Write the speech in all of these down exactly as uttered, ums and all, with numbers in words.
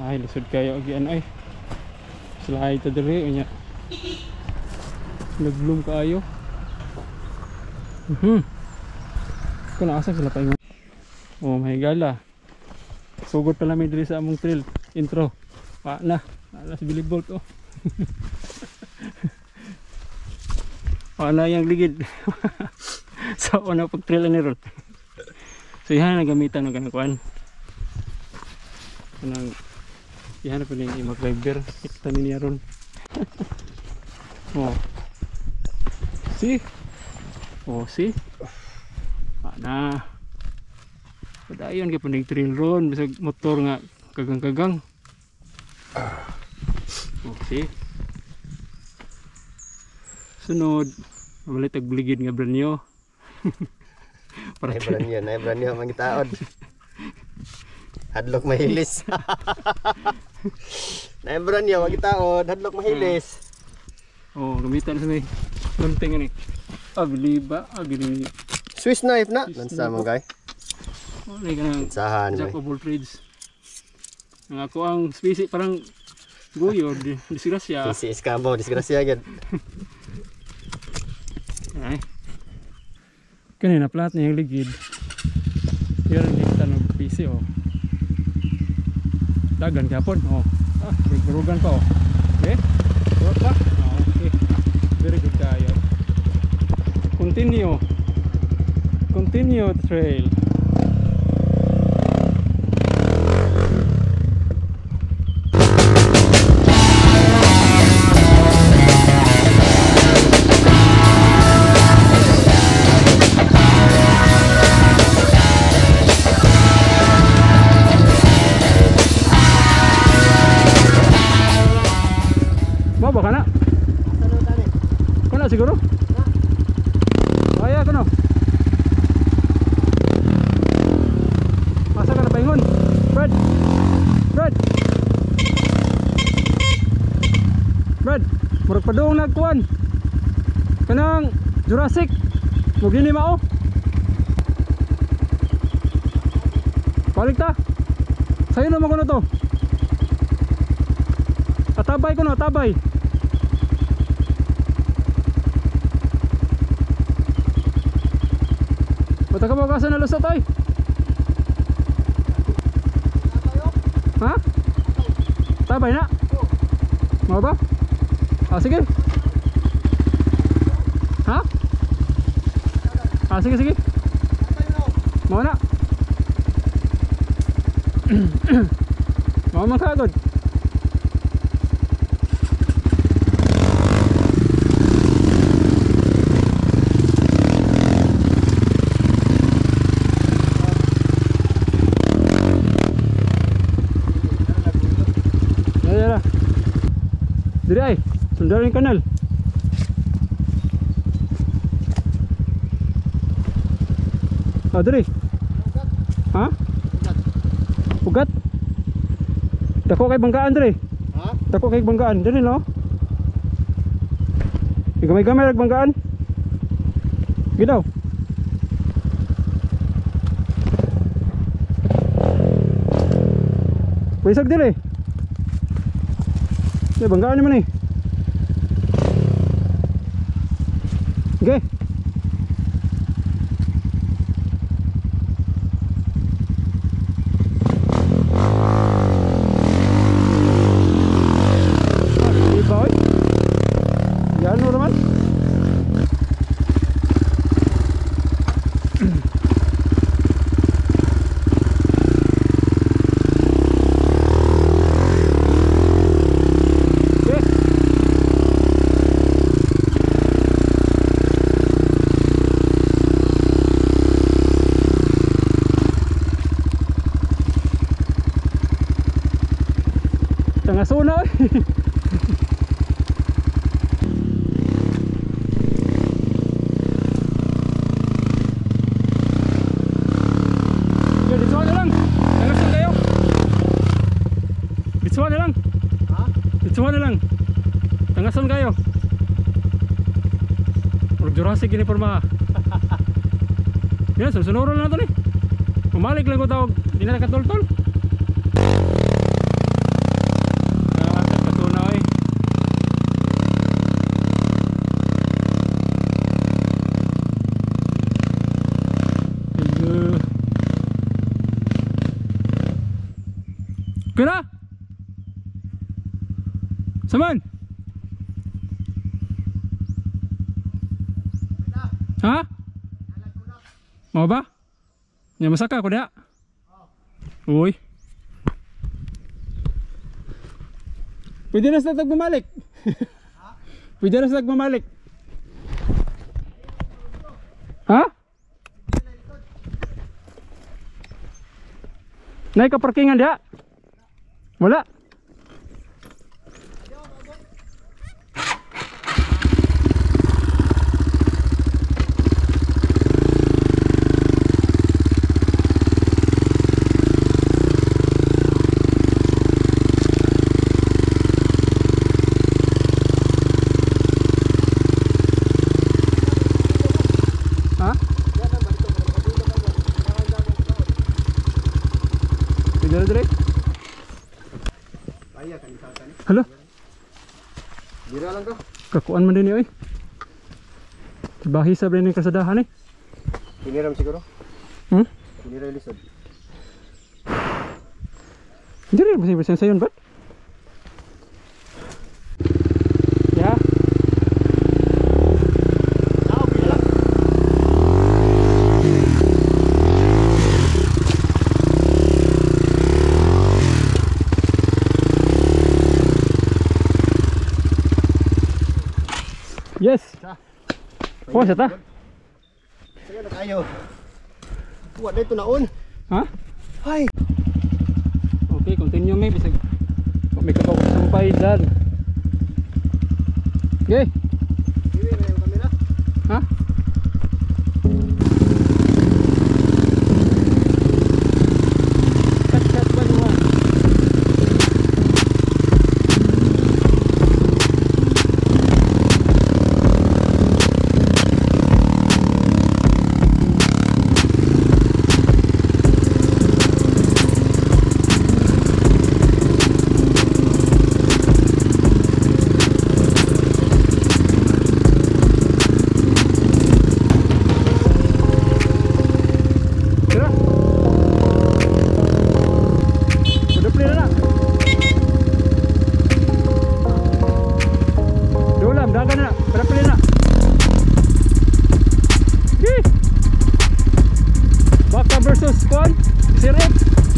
Ay, lisod kayo again ay. Slide ta diri unya. Naglum kaayo. Mhm. Kuna asa sila pa ingon. Oh, may gala. Sugod pa lang diri sa among trail intro. Pa na. Ala si Billy Bolt oh. Pa na yang ligid. Sa so, una pag trail ni ron. So yan nagamitan ng kanang kuan. Kanang yan pa ning mag-driver. Kita ni niya ron. Oh. Si. Oh, si. Ana. Padayon kay puning trail ron bisag motor nga kagang-kagang. Oh, si. Sunod, mabalit ag bligid nga branyo. Para ay branyo, ay branyo mangitaod. Hadlok mahilis. Nay branyo mangitaod, hadlok mahilis. Oh, gamitan sa may gunting ani. Ah, biliba, ah gini. Swiss knife na. Lansa mo guy. Wala ka ng Sahan jack of all trades. Ang ako ang spesi parang guyo, disgrasya. Si iskabo, disgrasya agad. Ay. Kanina plat niya yung ligid. Pero hindi kita ng P C oh. Dagan kapon oh. Ah, berugan pa oh. Okay? Work pa? Oh, okay. Very good kayo. Continue. Continue the trail. Baba ka na? Kana siguro? Kaya ka na? Asa ka na paingon? Brad! Brad! Brad! Murag pa doong nagkuhan. Kanang Jurassic. Mugini mao. Balik ta. Sa'yo naman ko na to. Atabay ko na, atabay. Bata ka ba kasi nalusot ay? Ha? Tabay na? Mau ba? Ah, sige. Ha? Ah, sige, sige. Mau na? Mau makagod? Diri ay, sundan yung kanal. Ah, diri. Ha? Ugat. Dako kay banggaan diri. Ha? Dako kay banggaan diri no. Gamay-gamay rag banggaan. Gidaw. Paisag diri. Ya banggaan naman eh. Okay. Di ba oy? Yan mo naman. Tangasuna oy. Dito na lang. Tangasun kayo. Dito na lang. Ha? Dito na lang. Tangasun kayo. Puro Jurassic ini porma. Yan, sunurol na to ni. Umalik lang ko tawag. Di na nakatol-tol. Pira? Saman? Ha? Mau ba? Nya masaka ko dia. Uy. Pwede na sa tagmamalik. Pwede na sa tagmamalik. Ha? Naik ke parkingan dia? Wala. Halo. Dira lang ka. Kakuan man din ni oy. Bahi sa ni kasadahan ni. Piniram siguro. Hmm? Piniram lisod. Diri basi-basi sayon ba? Ya. Yes. Oh, siya ta? Sige na kayo. Kuha na ito naon. Ha? Hay. Okay, continue may bisag may kapag sampay dan. Okay. Iwi na yung kamera. Ha? Cut cut ba naman? Versus squad, sirip.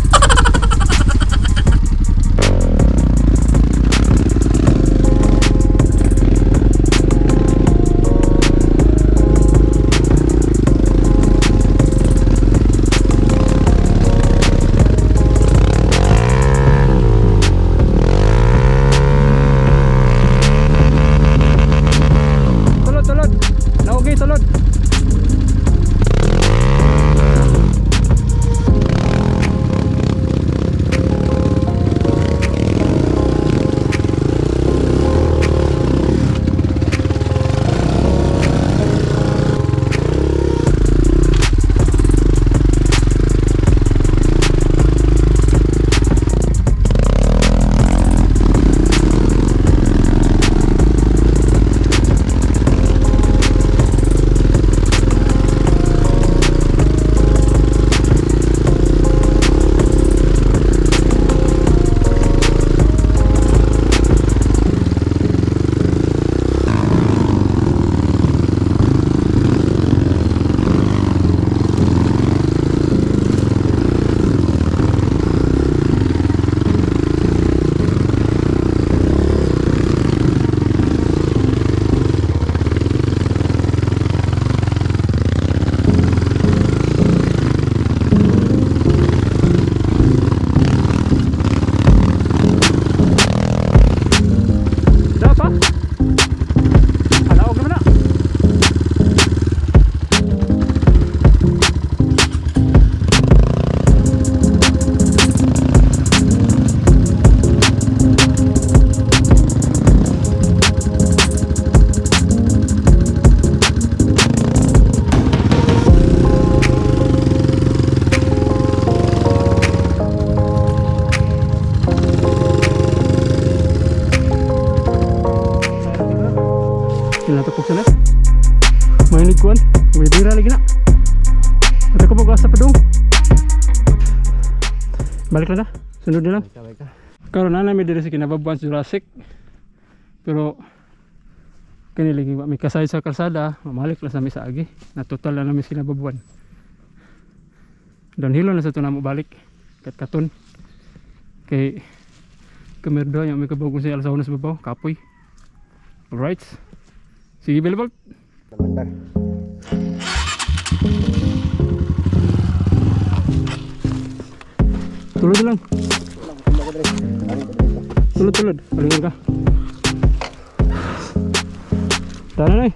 Tulod, tulod. Naugi, tulod. Natapok sana. Mainit kuan. Wibira lagi nak. Ada ko mag-asa pa dong. Balik na na. Sunod na lang. Sabay ka. Karon na namin diri sa kinababuan sa Jurassic. Pero kaniligi wa may kasay sa kalsada, mamalik lang sa mi sa agi. Na total na namin sa kinababuan. Downhill na sa to na mo balik. Kat katon. Kay kamerdo yung may kabagong sa alsahon sa babaw, kapoy. Alright. Sige, Bilbal. Namandar. Tulod lang. Tumba ko dali. Ari ko dali. Tulod, tulod. Palingon ka. Tara na eh.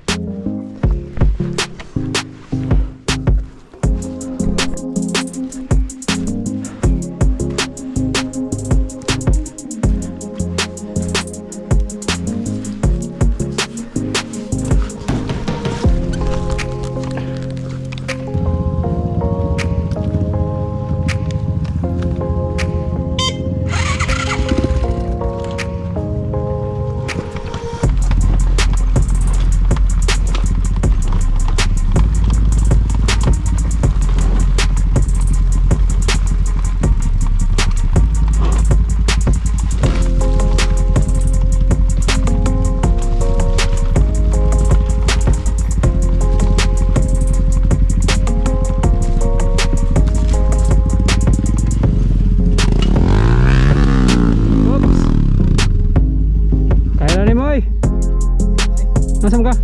Nasaan ka?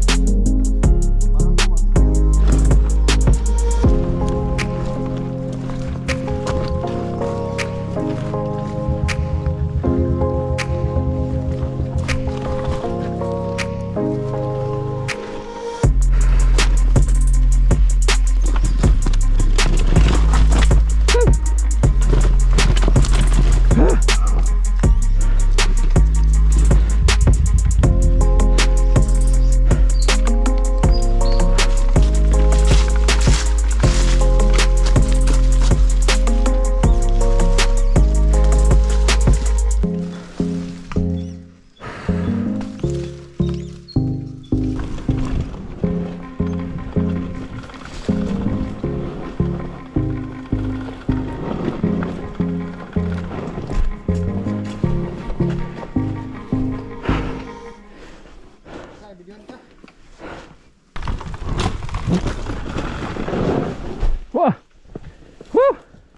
Wah. Woo.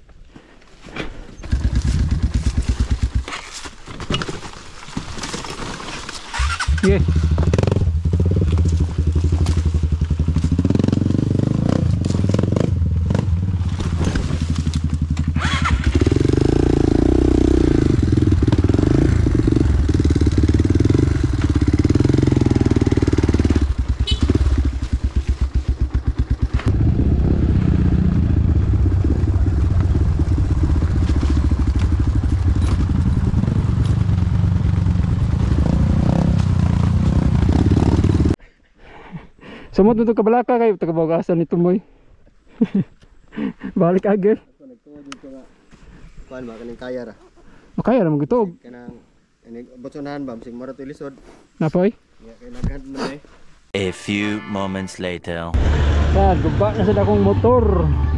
Yeah. Sumot mo ito kabalaka kayo, tagabagasan nito mo'y. Balik agad. Nagtuwa dito nga. Kuan ba kaning kaya ra. Makaya naman ito. Kanang ini botsonahan ba bising mara to lisod. Napoy? Ya kay naghan man eh. A few moments later. Yan, guba na sa dakong motor.